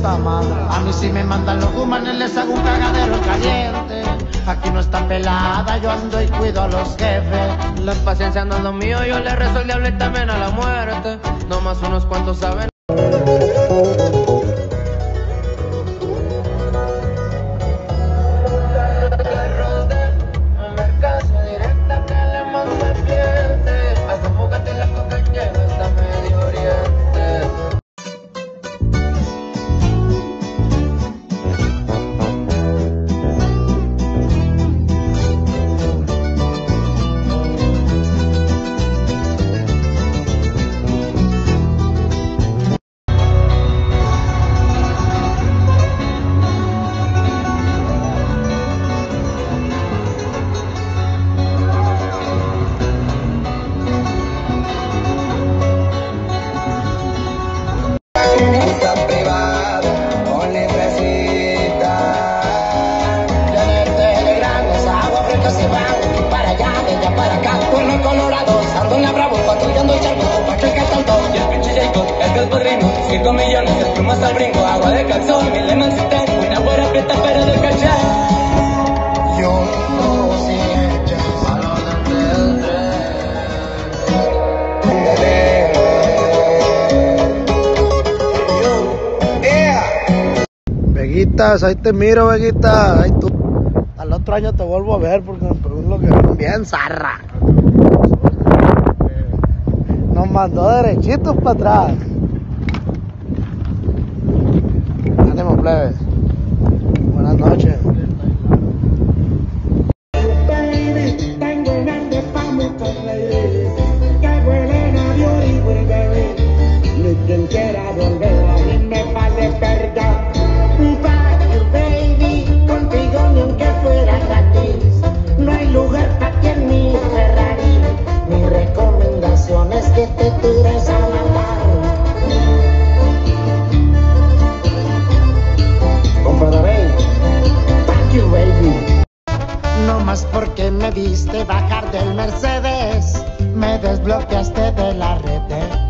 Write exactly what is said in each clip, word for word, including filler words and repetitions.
puta madre. A mí si me mandan los humanos les hago un cagadero caliente. Aquí no está pelada, yo ando y cuido a los jefes. La paciencia no es lo mío, yo le rezo al diablo y también a la muerte. No más unos cuantos saben. Cinco millones de plumas al brinco, agua de calzón, mi lemon citán, una buena prieta pero del cachar. Yo no sé a lo del tren. Veguitas, ahí te miro, Veguitas. Ahí tú. Al otro año te vuelvo a ver porque me pregunto que bien zarra. Nos mandó derechitos para atrás. Ánimo, plebes. Buenas noches. Baby, tengo un hambre pa' mucho reír. Que vuele en avión y vuelve a ver. Ni quien quiera volver a mí me vale verga. Fuck you, baby, contigo ni aunque fuera gratis. No hay lugar pa' ti en mi Ferrari. Mi recomendación es que te tires a matar. No más porque me viste bajar del Mercedes, me desbloqueaste de la red.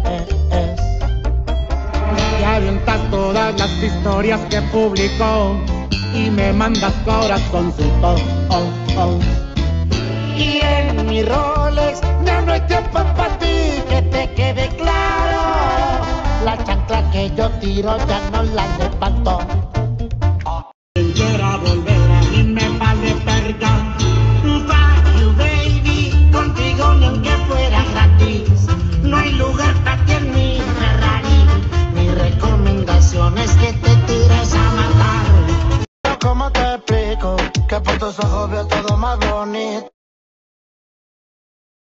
Y avientas todas las historias que publicó y me mandas corazoncito. Oh, oh. Y en mi Rolex ya no hay tiempo para ti, que te quede claro. La chancla que yo tiro ya no la levanto. Quien quiera volver a mí me vale verga. Fuck you, baby, contigo ni aunque fuera gratis. No hay lugar para ti en mi Ferrari. Mi recomendación es que te tires a matar. ¿Cómo te explico? Que por tus ojos veo todo más bonito.